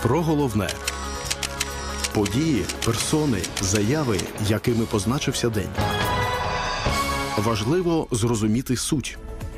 Про головне. Події, персони, заяви, якими позначився день. Важливо зрозуміти суть.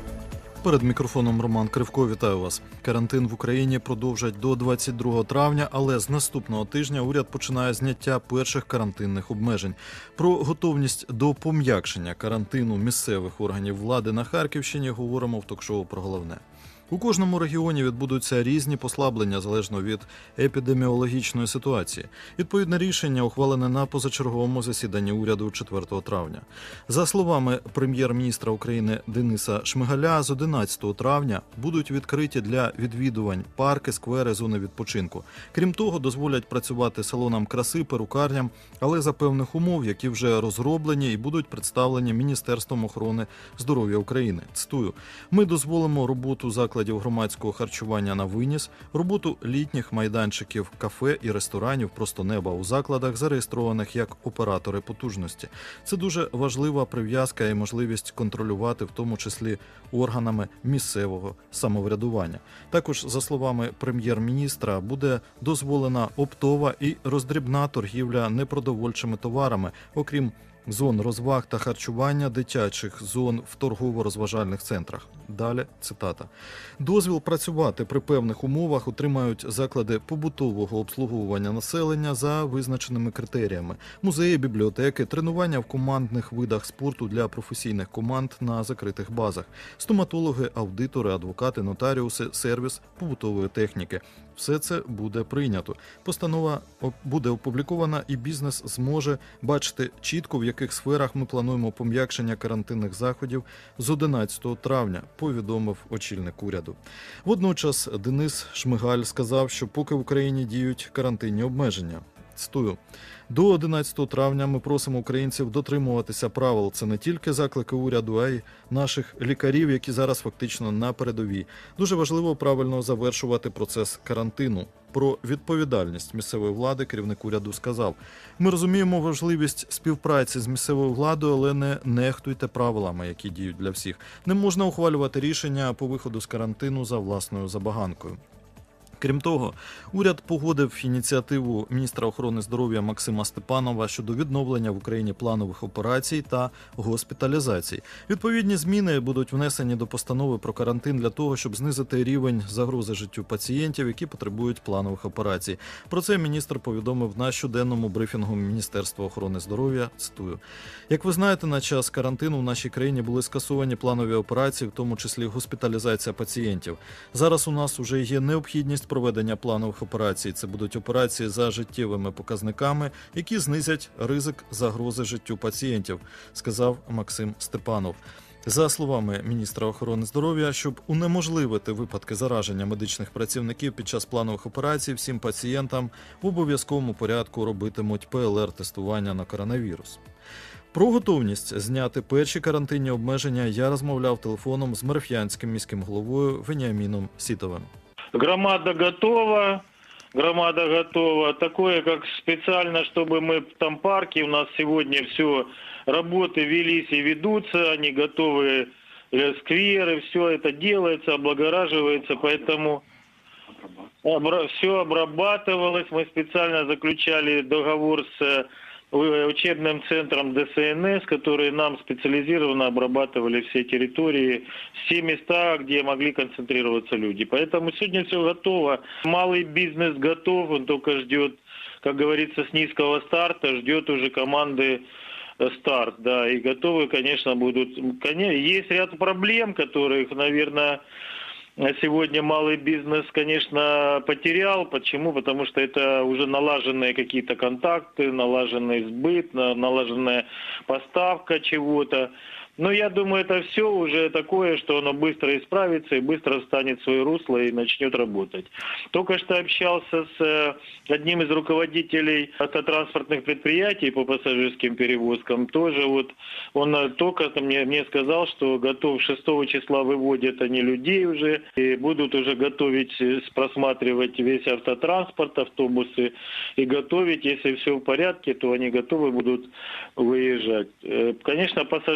Перед мікрофоном Роман Кривко. Вітаю вас. Карантин в Україні продовжать до 22 травня, але з наступного тижня уряд починає зняття перших карантинних обмежень. Про готовність до пом'якшення карантину місцевих органів влади на Харківщині говоримо в ток-шоу «Про головне». У кожному регіоні відбудуться різні послаблення залежно від епідеміологічної ситуації. Відповідне рішення ухвалене на позачерговому засіданні уряду 4 травня. За словами прем'єр-міністра України Дениса Шмигаля, з 11 травня будуть відкриті для відвідувань парки, сквери, зони відпочинку. Крім того, дозволять працювати салонам краси, перукарням, але за певних умов, які вже розроблені і будуть представлені Міністерством охорони здоров'я України. Цитую: «Ми дозволимо роботу закладів громадського харчування на виніс, роботу літніх майданчиків, кафе і ресторанів «Просто неба» у закладах, зареєстрованих як оператори потужності. Це дуже важлива прив'язка і можливість контролювати, в тому числі органами місцевого самоврядування». Також, за словами прем'єр-міністра, буде дозволена оптова і роздрібна торгівля непродовольчими товарами, окрім зон розваг та харчування, дитячих зон в торгово-розважальних центрах. Далі цитата. «Дозвіл працювати при певних умовах отримають заклади побутового обслуговування населення за визначеними критеріями. Музеї, бібліотеки, тренування в командних видах спорту для професійних команд на закритих базах, стоматологи, аудитори, адвокати, нотаріуси, сервіс побутової техніки. Все це буде прийнято. Постанова буде опублікована і бізнес зможе бачити чітко, в яких сферах ми плануємо пом'якшення карантинних заходів з 11 травня», повідомив очільник уряду. Водночас Денис Шмигаль сказав, що поки в Україні діють карантинні обмеження. Цитую: «До 11 травня ми просимо українців дотримуватися правил. Це не тільки заклики уряду, а й наших лікарів, які зараз фактично на передовій. Дуже важливо правильно завершувати процес карантину». Про відповідальність місцевої влади керівник уряду сказав: «Ми розуміємо важливість співпраці з місцевою владою, але не нехтуйте правилами, які діють для всіх. Не можна ухвалювати рішення по виходу з карантину за власною забаганкою». Крім того, уряд погодив ініціативу міністра охорони здоров'я Максима Степанова щодо відновлення в Україні планових операцій та госпіталізацій. Відповідні зміни будуть внесені до постанови про карантин для того, щоб знизити рівень загрози життю пацієнтів, які потребують планових операцій. Про це міністр повідомив на щоденному брифінгу Міністерства охорони здоров'я. Цитую: «Як ви знаєте, на час карантину в нашій країні були скасовані планові операції, в тому числі госпіталізація пацієнтів. Зараз у нас уже є необхідність проведення планових операцій. Це будуть операції за життєвими показниками, які знизять ризик загрози життю пацієнтів», сказав Максим Степанов. За словами міністра охорони здоров'я, щоб унеможливити випадки зараження медичних працівників під час планових операцій, всім пацієнтам в обов'язковому порядку робитимуть ПЛР-тестування на коронавірус. Про готовність зняти перші карантинні обмеження я розмовляв телефоном з Мереф'янським міським головою Веніаміном Сітовим. Громада готова. Такое, как специально, чтобы мы там парки, у нас сегодня все, работы велись и ведутся, они готовы, скверы, все это делается, облагораживается, поэтому все обрабатывалось. Мы специально заключали договор с учебным центром ДСНС, которые нам специализированно обрабатывали все территории, все места, где могли концентрироваться люди. Поэтому сегодня все готово. Малый бизнес готов, он только ждет, как говорится, с низкого старта, ждет уже команды старт, да, и готовы, конечно, будут. Есть ряд проблем, которых, наверное, сегодня малый бизнес, конечно, потерял. Почему? Потому что это уже налаженные какие-то контакты, налаженный сбыт, налаженная поставка чего-то. Но я думаю, это все уже такое, что оно быстро исправится и быстро встанет в свое русло и начнет работать. Только что общался с одним из руководителей автотранспортных предприятий по пассажирским перевозкам. Тоже вот он только мне сказал, что готов 6 числа выводят они людей уже и будут уже готовить, просматривать весь автотранспорт, автобусы и готовить, если все в порядке, то они готовы будут выезжать. Конечно, пассажиропоток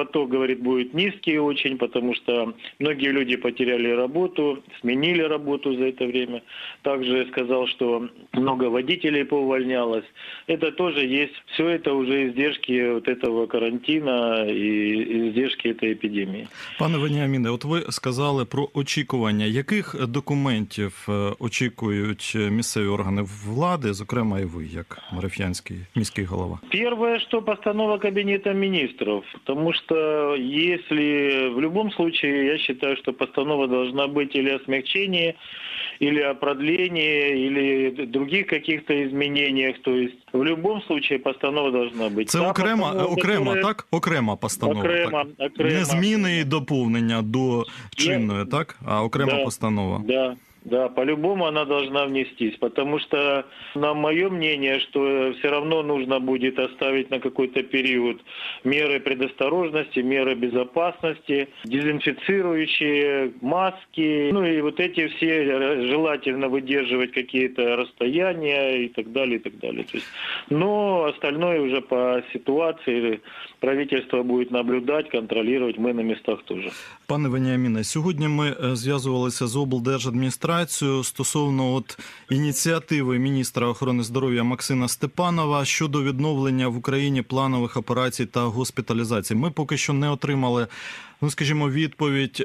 поток, говорит, будет низкий очень, потому что многие люди потеряли работу, сменили работу за это время. Также сказал, что много водителей поувольнялось. Это тоже есть. Все это уже издержки вот этого карантина и издержки этой эпидемии. Пане Веніаміне, от ви сказали про очікування. Яких документів очікують місцеві органи влади, зокрема і ви, як Мариф'янський міський голова? Первое, что постанова Кабинета министров, потому что если в любом случае, я считаю, что постанова должна быть или о смягчении, или о продлении, или других каких-то изменениях, то есть в любом случае постанова должна быть. Це окрема, так? Окрема постанова. Окрема. Не зміни і доповнення до чинної, так? А окрема постанова. Да, по-любому она должна внестись, потому что, на мое мнение, что все равно нужно будет оставить на какой-то период меры предосторожности, меры безопасности, дезинфицирующие, маски, ну и вот эти все желательно выдерживать какие-то расстояния и так далее, и так далее. То есть, но остальное уже по ситуации правительство будет наблюдать, контролировать, мы на местах тоже. Пане Веніаміне, сьогодні ми зв'язувалися з облдержадміністрацією стосовно ініціативи міністра охорони здоров'я Максима Степанова щодо відновлення в Україні планових операцій та госпіталізації. Ми поки що не отримали, скажімо, відповідь,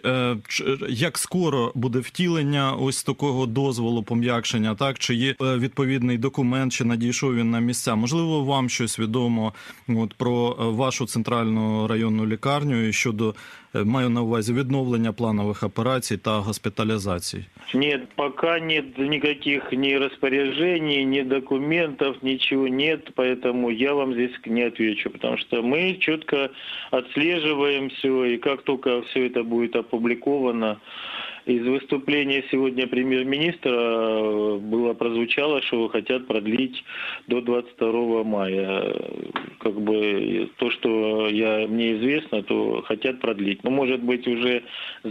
як скоро буде втілення ось такого дозволу пом'якшення, так? Чи є відповідний документ, чи надійшов він на місця. Можливо, вам щось відомо про вашу центральну районну лікарню і щодо, маю на увазі, відновлення планових операцій та госпіталізацій? Нет, пока нет никаких ни распоряжений, ни документов, ничего нет, поэтому я вам здесь не отвечу, потому что мы четко отслеживаем все, и как только все это будет опубликовано, из выступления сегодня премьер-министра прозвучало, что хотят продлить до 22 мая. Как бы то, что мне известно, то хотят продлить. Но, может быть, уже с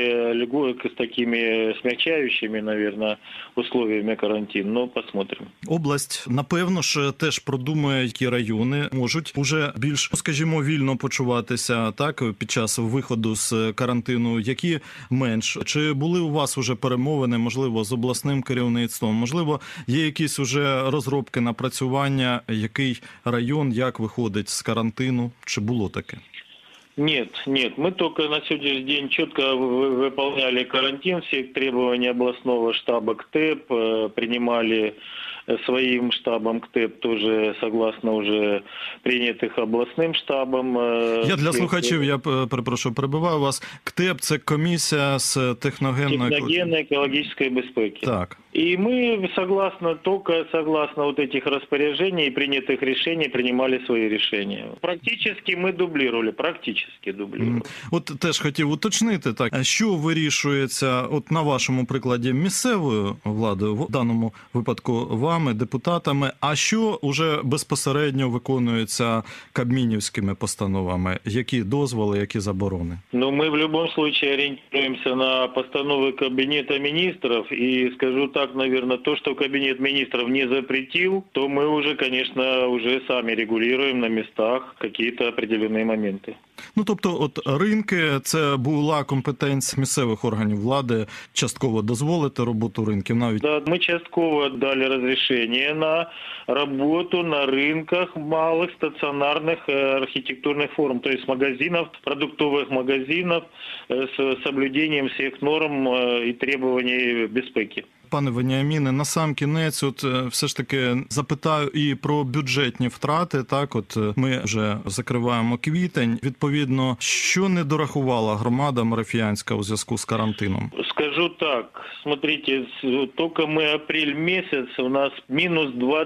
с такими смягчающими, наверное, условиями карантин. Но посмотрим. Область, напевно ж, теж продумує, які райони можуть уже більш, скажімо, вільно почуватися, так, під час виходу з карантину, які менш. Чи були у вас уже перемовини, можливо, з обласним керівництвом? Можливо, є якісь уже розробки, напрацювання, який район, як виходить з карантину? Чи було таке? Нет. Мы только на сегодняшний день четко выполняли карантин, все требования областного штаба КТЭП, принимали своим штабом КТЭП тоже согласно уже принятых областным штабом. Я для слухачів, я перепрошую, перебиваю вас. КТЕП – це комісія з техногенної екологічної безпеки. Так. И мы согласно вот этих распоряжений и принятых решений принимали свои решения. Практически мы дублировали. От теж хотів уточнити, так, що вирішується, от на вашому прикладі, місцевою владою, в даному випадку вами, депутатами, а що уже безпосередньо виконується кабмінівськими постановами? Які дозволи, які заборони? Ну, мы в любом случае ориентируемся на постановы Кабинета министров, и скажу так, наверное, то, что Кабинет министров не запретил, то мы уже, конечно, уже сами регулируем на местах какие-то определенные моменты. Ну, тобто, от ринки – це була компетенція місцевих органів влади частково дозволити роботу ринків навіть? Да, мы частково дали разрешение на работу на рынках малых стационарных архитектурных форм, то есть магазинов, продуктовых магазинов с соблюдением всех норм и требований безпеки. Пане Веніаміне, на сам кінець, от все ж таки запитаю і про бюджетні втрати. Так, от ми вже закриваємо квітень. Відповідно, що не дорахувала громада Мариф'янська у зв'язку з карантином? Скажу так, смотрите, только мы апрель месяц, у нас минус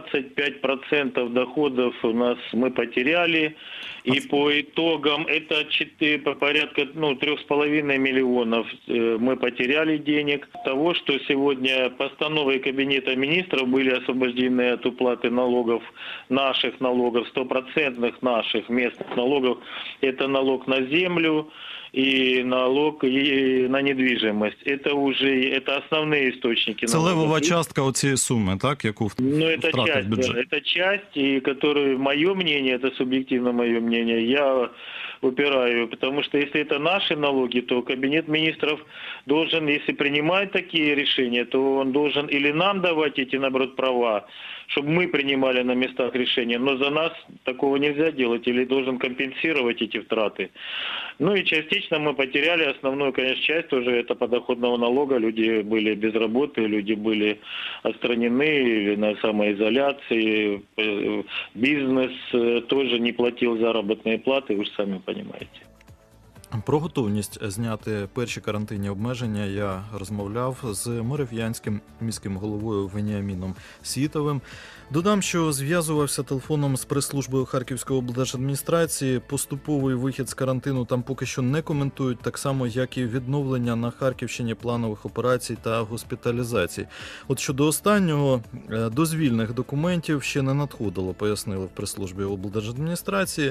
25% доходов мы потеряли. И по итогам это порядка 3,5 миллионов мы потеряли денег. Того, что сегодня постановой Кабинета министров были освобождены от уплаты налогов, наших налогов, 100% наших местных налогов. Это налог на землю и налог на недвижимость. Это основные источники. Це левова частка оцієї суми, так, яку втратив бюджет? Это часть, и которую, мое мнение, это субъективно мое мнение, я упираю, потому что если это наши налоги, то Кабинет министров должен, если принимает такие решения, то он должен или нам давать эти, наоборот, права, чтобы мы принимали на местах решения, но за нас такого нельзя делать, или должен компенсировать эти втраты. Ну и частично мы потеряли основную, конечно, часть тоже это подоходного налога. Люди были без работы, люди были отстранены на самоизоляции, бизнес тоже не платил заработные платы, вы же сами понимаете. Про готовність зняти перші карантинні обмеження я розмовляв з Морев'янським міським головою Веніаміном Сітовим. Додам, що зв'язувався телефоном з прес-службою Харківської облдержадміністрації. Поступовий вихід з карантину там поки що не коментують, так само, як і відновлення на Харківщині планових операцій та госпіталізацій. От щодо останнього, дозвільних документів ще не надходило, пояснили в прес-службі облдержадміністрації.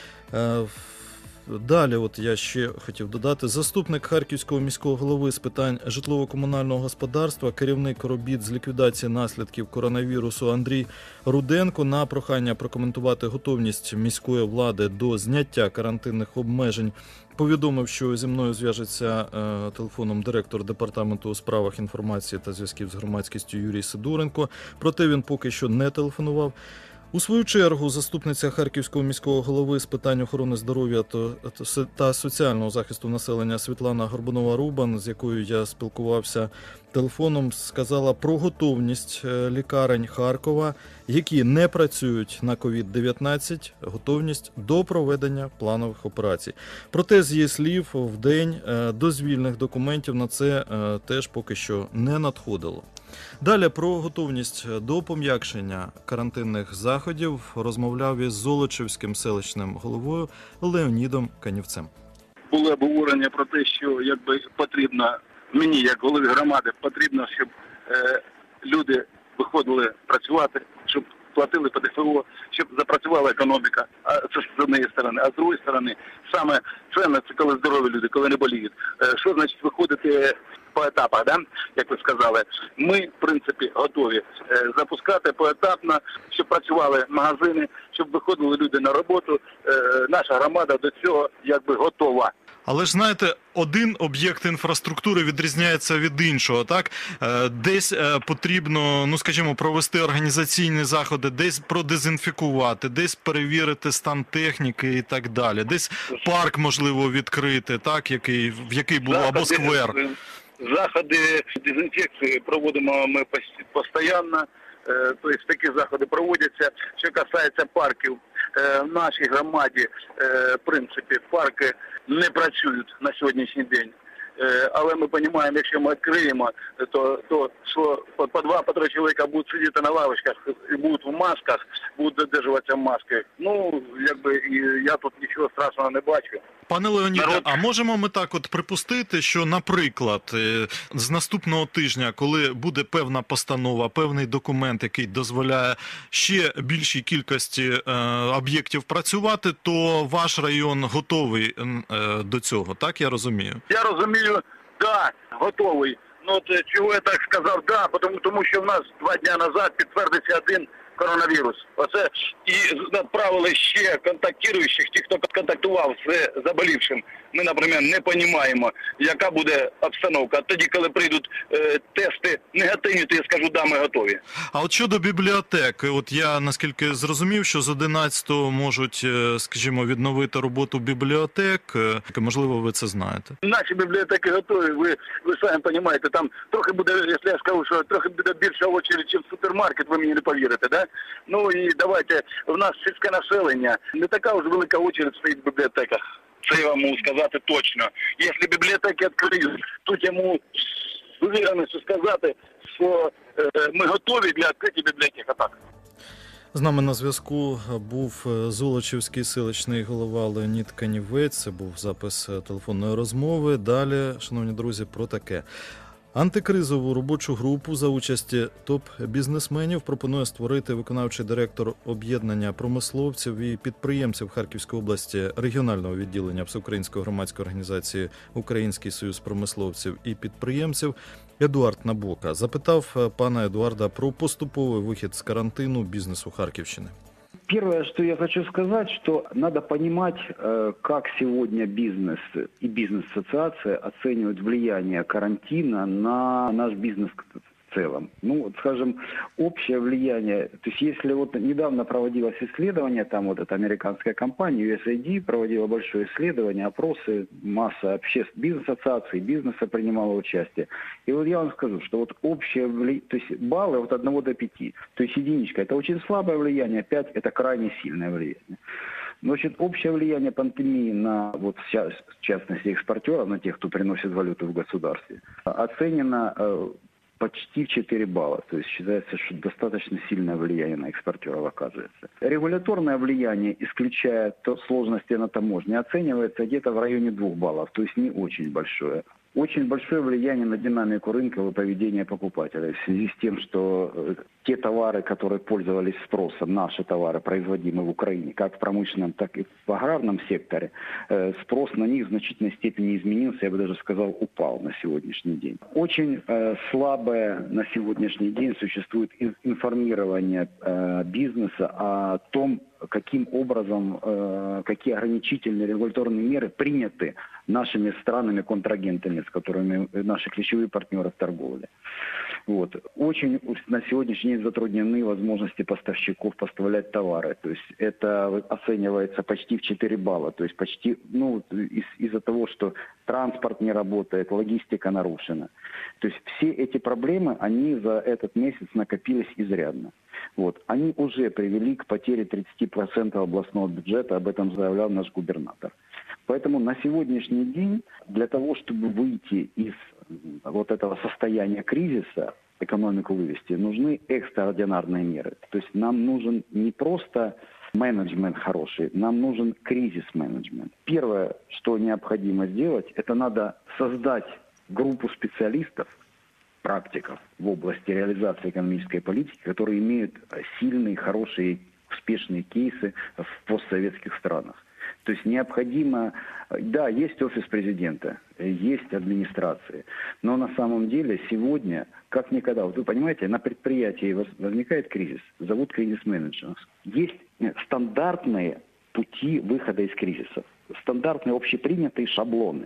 Далі, от я ще хотів додати, заступник Харківського міського голови з питань житлово-комунального господарства, керівник робіт з ліквідації наслідків коронавірусу Андрій Руденко на прохання прокоментувати готовність міської влади до зняття карантинних обмежень повідомив, що зі мною зв'яжеться телефоном директор департаменту у справах інформації та зв'язків з громадськістю Юрій Сидоренко, проте він поки що не телефонував. У свою чергу, заступниця Харківського міського голови з питань охорони здоров'я та соціального захисту населення Світлана Горбунова-Рубан, з якою я спілкувався телефоном, сказала про готовність лікарень Харкова, які не працюють на COVID-19, готовність до проведення планових операцій. Проте, з її слів, в день дозвільних документів на це теж поки що не надходило. Далі про готовність до пом'якшення карантинних заходів розмовляв із Золочівським селищним головою Леонідом Канівцем. Було обговорення про те, що потрібно, мені як голові громади, потрібно, щоб люди виходили працювати, щоб платили ПДФО, щоб запрацювала економіка, це з однієї сторони. А з другої сторони, саме цінне – це коли здорові люди, коли не боліють. Що значить виходити по етапах, да? Як ви сказали? Ми, в принципі, готові запускати поетапно, щоб працювали магазини, щоб виходили люди на роботу. Наша громада до цього готова. Але ж, знаєте, один об'єкт інфраструктури відрізняється від іншого, так? Десь потрібно, скажімо, провести організаційні заходи, десь продезінфікувати, десь перевірити стан техніки і так далі. Десь парк, можливо, відкрити, так, в який було, або сквер. Заходи дезінфекції проводимо ми постійно, тобто такі заходи проводяться. Що касається парків, в нашій громаді, в принципі, парки не працюють на сьогоднішній день. Але ми розуміємо, якщо ми відкриємо, то що по 2-3 чоловіка будуть сидіти на лавочках і будуть в масках, будуть додержуватися маски. І я тут нічого страшного не бачу. Пане Леоніде, а можемо ми так от припустити, що, наприклад, з наступного тижня, коли буде певна постанова, певний документ, який дозволяє ще більшій кількості об'єктів працювати, то ваш район готовий до цього, так я розумію? Я розумію, так, готовий. Чого я так сказав, тому що в нас 2 дні назад підтвердився один коронавірус. Оце і направили ще контактуючих, ті, хто контактував з заболівшим. Ми, наприклад, не розуміємо, яка буде обстановка. Тоді, коли прийдуть тести негативні, то я скажу, ми готові. А от щодо бібліотек, от я наскільки зрозумів, що з 11-го можуть, скажімо, відновити роботу бібліотек. Можливо, ви це знаєте. Наші бібліотеки готові, ви самі розумієте. Там трохи буде, якщо я скажу, що трохи буде більша очередь, ніж в супермаркет, ви мені не повірите, да? І давайте, в нас сільське населення, не така вже велика очередь стоїть в бібліотеках. Це я вам можу сказати точно. Якщо бібліотеки відкриють, тут я можу з увереністю сказати, що ми готові для відкриття бібліотек. Так. З нами на зв'язку був Золочівський селищний голова Леонід Канівець. Це був запис телефонної розмови. Далі, шановні друзі, про таке. Антикризову робочу групу за участі топ-бізнесменів пропонує створити виконавчий директор об'єднання промисловців і підприємців Харківської області регіонального відділення Всеукраїнської громадської організації «Український союз промисловців і підприємців» Едуард Набока. Запитав пана Едуарда про поступовий вихід з карантину бізнесу Харківщини. Первое, что я хочу сказать, что надо понимать, как сегодня бизнес и бизнес-ассоциация оценивают влияние карантина на наш бизнес в целом. Ну, вот, скажем, общее влияние, то есть если вот недавно проводилось исследование, там вот эта американская компания USAID проводила большое исследование, опросы, масса бизнес-ассоциаций, бизнеса принимала участие. И вот я вам скажу, что вот общее влияние, то есть баллы от 1 до 5, то есть единичка – это очень слабое влияние, 5 – это крайне сильное влияние. Значит, общее влияние пандемии на, вот, в частности, экспортеров, на тех, кто приносит валюту в государстве, оценено почти в 4 балла. То есть считается, что достаточно сильное влияние на экспортеров оказывается. Регуляторное влияние, исключая сложности на таможне, оценивается где-то в районе 2 баллов, то есть не очень большое. Очень большое влияние на динамику рынка и поведение покупателей в связи с тем, что те товары, которые пользовались спросом, наши товары, производимые в Украине, как в промышленном, так и в аграрном секторе, спрос на них в значительной степени изменился, я бы даже сказал, упал на сегодняшний день. Очень слабое на сегодняшний день существует информирование бизнеса о том, каким образом, какие ограничительные регуляторные меры приняты нашими странами-контрагентами, с которыми наши ключевые партнеры в торговле. Вот. Очень на сегодняшний день затруднены возможности поставщиков поставлять товары. То есть это оценивается почти в 4 балла. То есть почти, из-за того, что транспорт не работает, логистика нарушена. То есть все эти проблемы, они за этот месяц накопились изрядно. Вот. Они уже привели к потере 30% областного бюджета, об этом заявлял наш губернатор. Поэтому на сегодняшний день для того, чтобы выйти из вот этого состояния кризиса, экономику вывести, нужны экстраординарные меры. То есть нам нужен не просто менеджмент хороший, нам нужен кризис-менеджмент. Первое, что необходимо сделать, это надо создать группу специалистов, практиков в области реализации экономической политики, которые имеют сильные, хорошие, успешные кейсы в постсоветских странах. То есть необходимо, да, есть офис президента, есть администрации, но на самом деле сегодня, как никогда, вот вы понимаете, на предприятии возникает кризис, зовут кризис-менеджеров. Есть стандартные пути выхода из кризисов, стандартные общепринятые шаблоны.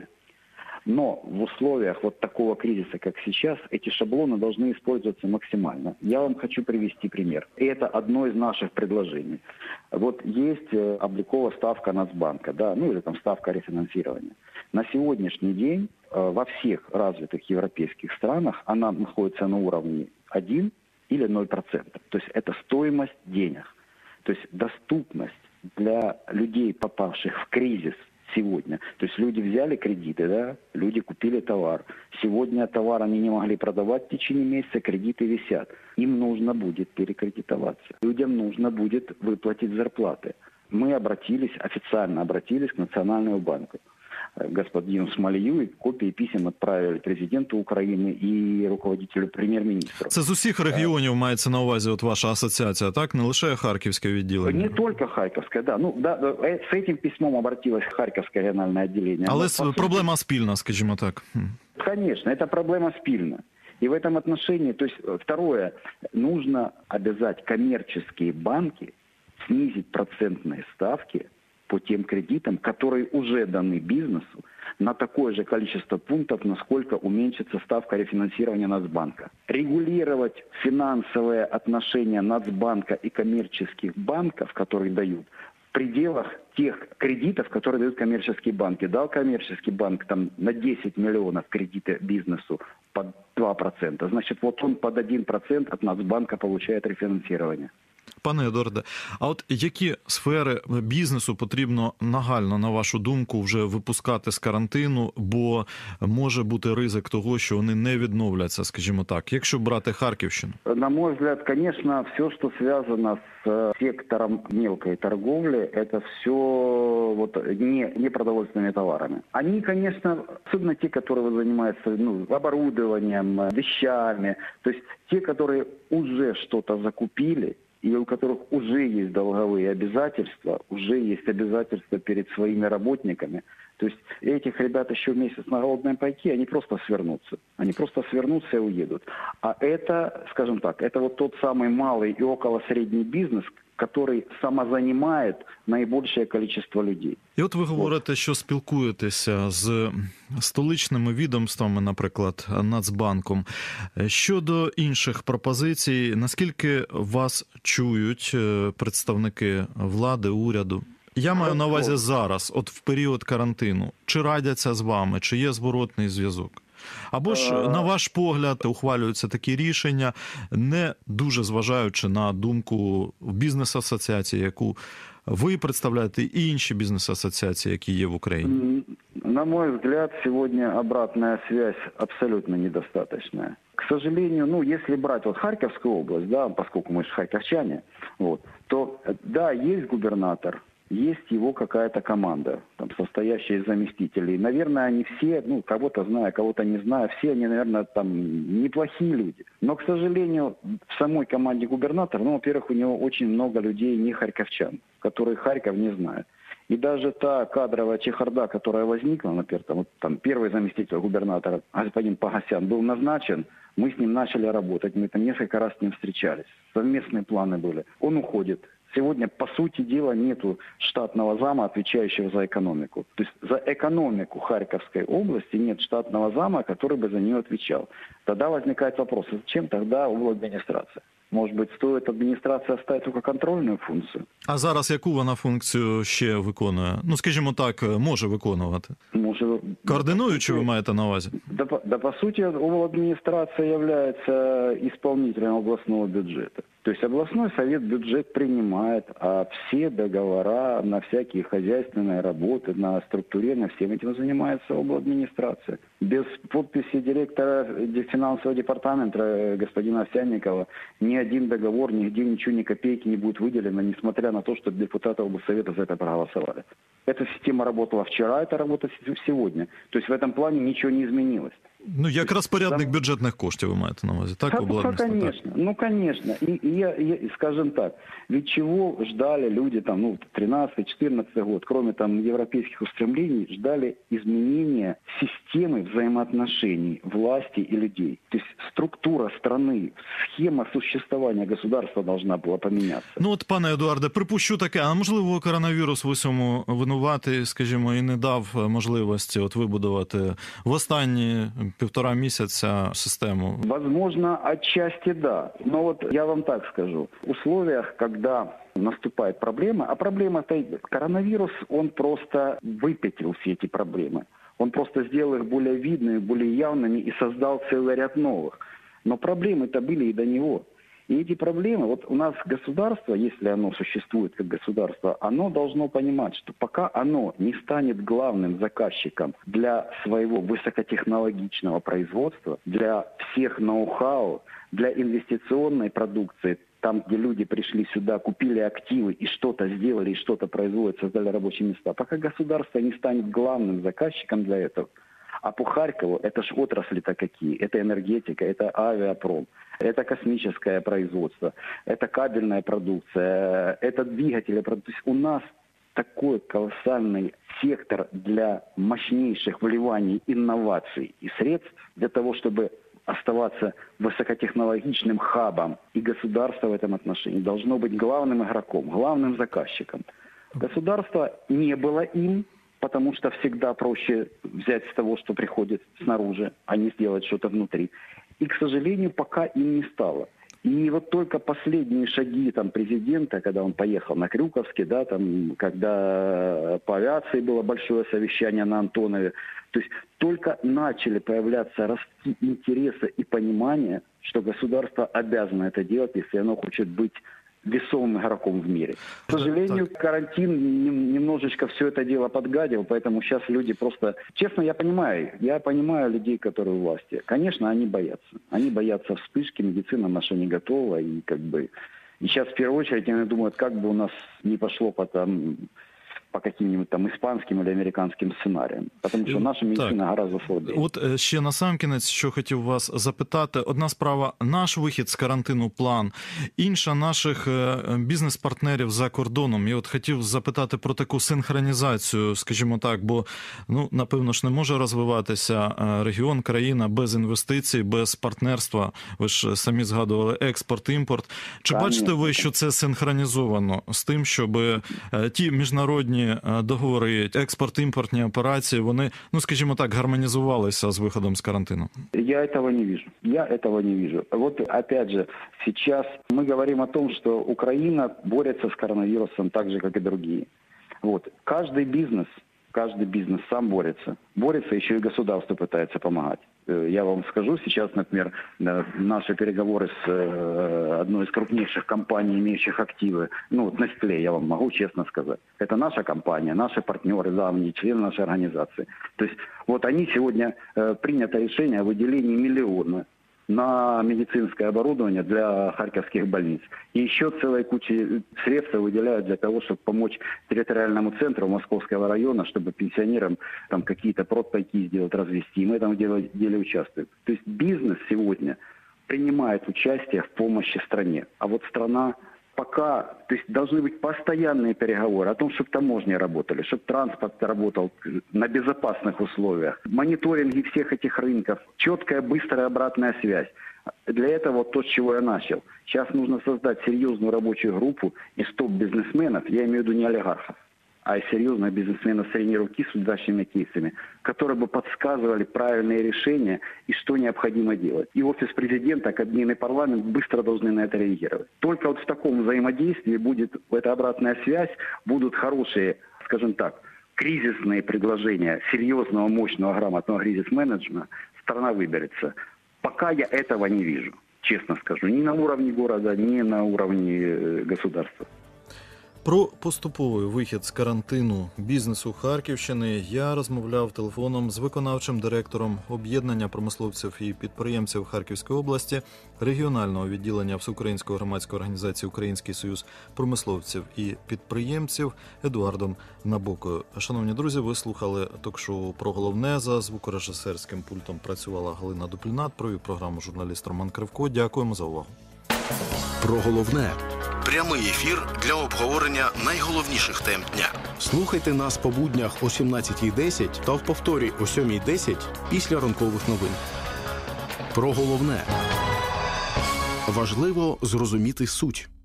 Но в условиях вот такого кризиса, как сейчас, эти шаблоны должны использоваться максимально. Я вам хочу привести пример. И это одно из наших предложений. Вот есть обликовая ставка Нацбанка, да, или там ставка рефинансирования. На сегодняшний день во всех развитых европейских странах она находится на уровне 1 или 0%. То есть это стоимость денег. То есть доступность для людей, попавших в кризис, сегодня. То есть люди взяли кредиты, да, люди купили товар. Сегодня товар они не могли продавать в течение месяца, кредиты висят. Им нужно будет перекредитоваться. Людям нужно будет выплатить зарплаты. Мы официально обратились к Национальному банку. Господину Смолію, і копії писем відправили президенту України і руководителю прем'єр-міністра. Це з усіх регіонів мається на увазі от ваша асоціація, так? Не лише Харківське відділення? Не тільки Харківське, да. З цим письмом обратилось Харківське регіональне відділення. Але проблема спільна, скажімо так. Конечно, это проблема спільна. И в этом отношении, то есть, второе, нужно обязать коммерческие банки снизить процентные ставки по тем кредитам, которые уже даны бизнесу, на такое же количество пунктов, насколько уменьшится ставка рефинансирования Нацбанка. Регулировать финансовые отношения Нацбанка и коммерческих банков, которые дают, в пределах тех кредитов, которые дают коммерческие банки. Дал коммерческий банк там на 10 миллионов кредиты бизнесу под 2%, значит, вот он под 1% от Нацбанка получает рефинансирование. Пане Едуарде, а от які сфери бізнесу потрібно нагально, на вашу думку, вже випускати з карантину, бо може бути ризик того, що вони не відновляться, скажімо так, якщо брати Харківщину? На мой взгляд, конечно, все, что связано с сектором мелкой торговли, это все вот не продовольственными товарами. Они, конечно, особенно те, которые занимаются оборудованием, вещами, то есть те, которые уже что-то закупили, и у которых уже есть долговые обязательства, уже есть обязательства перед своими работниками, То есть этих ребят еще месяц на голодные пайки, они просто свернутся. Они просто свернутся и уедут. А это, скажем так, это вот тот самый малый и около средний бизнес, который самозанимает наибольшее количество людей. І от ви говорите, що спілкуєтеся з столичними відомствами, наприклад, Нацбанком. Щодо інших пропозицій, наскільки вас чують представники влади, уряду? Я маю на увазі зараз, от в період карантину. Чи радяться з вами, чи є зворотний зв'язок? Або ж, на ваш погляд, ухвалюються такі рішення, не дуже зважаючи на думку бізнес-асоціації, яку ви представляєте, і інші бізнес-асоціації, які є в Україні? На мой взгляд, сегодня обратная связь абсолютно недостаточная. К сожалению, если брать вот Харьковскую область, да, поскольку мы же харьковчане, то да, есть губернатор, есть его какая-то команда, там, состоящая из заместителей. Наверное, они все, кого-то знаю, кого-то не знаю, все они, наверное, там неплохие люди. Но, к сожалению, в самой команде губернатора, во-первых, у него очень много людей не харьковчан, которые Харьков не знают. И даже та кадровая чехарда, которая возникла, например, там первый заместитель губернатора, господин Погосян, был назначен, мы с ним начали работать, мы там несколько раз с ним встречались, совместные планы были. Он уходит. Сегодня, по сути дела, нету штатного зама, отвечающего за экономику. То есть за экономику Харьковской области нет штатного зама, который бы за нее отвечал. Тогда возникает вопрос, зачем тогда администрация? Может быть, стоит адміністрація оставить тільки контрольну функцію? А зараз яку вона функцію ще виконує? Скажімо так, може виконувати? Координуючи ви маєте на увазі? Да, по сути, администрация является исполнителем областного бюджета. То есть областной совет бюджет принимает, а все договора на всякие хозяйственные работы, на структурирование, всем этим занимается обладминистрация. Без подписи директора финансового департамента господина Овсянникова ни один договор, нигде ничего, ни копейки не будет выделено, несмотря на то, что депутаты облсовета за это проголосовали. Эта система работала вчера, это работает сегодня. То есть в этом плане ничего не изменилось. Як розпорядник бюджетних коштів ви маєте на увазі, так? Конечно, конечно. И скажем так, ведь чего ждали люди 13-14 год, кроме европейских устремлений, ждали изменения системы взаимоотношений власти и людей. То есть структура страны, схема существования государства должна была поменяться. Пане Едуарде, припущу таке, а можливо коронавірус в усьому винуватий, скажімо, і не дав можливості вибудувати в останні 1,5 місяця систему? Возможно, отчасти да. Но я вам так скажу. В условиях, когда наступает проблема, а проблема-то коронавирус, он просто выпятил все эти проблемы. Он просто сделал их более видными, более явными и создал целый ряд новых. Но проблемы-то были и до него. И эти проблемы, у нас государство, если оно существует как государство, оно должно понимать, что пока оно не станет главным заказчиком для своего высокотехнологичного производства, для всех ноу-хау, для инвестиционной продукции, там, где люди пришли сюда, купили активы и что-то сделали, и что-то производят, создали рабочие места, пока государство не станет главным заказчиком для этого, а по Харькову это ж отрасли-то какие, это энергетика, это авиапром, это космическое производство, это кабельная продукция, это двигатели. То есть у нас такой колоссальный сектор для мощнейших вливаний инноваций и средств для того, чтобы оставаться высокотехнологичным хабом. И государство в этом отношении должно быть главным игроком, главным заказчиком. Государство не было им, потому что всегда проще взять с того, что приходит снаружи, а не сделать что-то внутри. И, к сожалению, пока им не стало. И только последние шаги президента, когда он поехал на Крюковский, когда по авиации было большое совещание на Антонове, то есть только начали появляться ростки интереса и понимания, что государство обязано это делать, если оно хочет быть весомым игроком в мире. К сожалению, карантин немножечко все это дело подгадил, поэтому сейчас люди просто... Честно, я понимаю людей, которые у власти. Конечно, они боятся. Они боятся вспышки, медицина наша не готова, и И сейчас в первую очередь они думают, как бы у нас не пошло потом по каким-нибудь там испанским или американским сценаріям. Тому що наша медицина гораздо слабее. От ще насамкінець, що хотів вас запитати. Одна справа – наш вихід з карантину, план. Інша – наших бізнес-партнерів за кордоном. Я от хотів запитати про таку синхронізацію, скажімо так, бо, напевно ж, не може розвиватися регіон, країна без інвестицій, без партнерства. Ви ж самі згадували експорт, імпорт. Чи бачите ви, що це синхронізовано з тим, щоб ті міжнародні договори, експорт-імпортні операції, вони, скажімо так, гармонізувалися з виходом з карантину? Я этого не вижу. Вот опять же, сейчас мы говорим о том, что Украина борется с коронавирусом так же, как и другие. Вот. Каждый бизнес сам борется. Борется, еще и государство пытается помогать. Я вам скажу, сейчас, например, наши переговоры с одной из крупнейших компаний, имеющих активы, Nestlé, я вам могу честно сказать. Это наша компания, наши партнеры, давние члены нашей организации. То есть вот они сегодня принято решение о выделении миллиона на медицинское оборудование для харьковских больниц. И еще целая куча средств выделяют для того, чтобы помочь территориальному центру Московского района, чтобы пенсионерам там какие-то протпайки сделать, развести. И мы в этом деле участвуем. То есть бизнес сегодня принимает участие в помощи стране. А вот страна пока, то есть должны быть постоянные переговоры о том, чтобы таможни работали, чтобы транспорт работал на безопасных условиях, мониторинги всех этих рынков, четкая, быстрая обратная связь. Для этого то, с чего я начал. Сейчас нужно создать серьезную рабочую группу из топ-бизнесменов, я имею в виду не олигархов, а серьезных бизнесменов средней руки с удачными кейсами, которые бы подсказывали правильные решения и что необходимо делать. И офис президента, Кабмин и парламент быстро должны на это реагировать. Только вот в таком взаимодействии будет эта обратная связь, будут хорошие, скажем так, кризисные предложения серьезного, мощного, грамотного кризис-менеджмента, страна выберется. Пока я этого не вижу, честно скажу, ни на уровне города, ни на уровне государства. Про поступовий вихід з карантину бізнесу Харківщини я розмовляв телефоном з виконавчим директором об'єднання промисловців і підприємців Харківської області, регіонального відділення Всеукраїнської громадської організації «Український союз промисловців і підприємців» Едуардом Набокою. Шановні друзі, ви слухали ток-шоу «Про головне». За звукорежисерським пультом працювала Галина Дуплінат, провів програму журналіст Роман Кривко. Дякуємо за увагу. Про головне. Прямий ефір для обговорення найголовніших тем дня. Слухайте нас по буднях о 17:10 та в повторі о 7:10 після ранкових новин. Про головне. Важливо зрозуміти суть.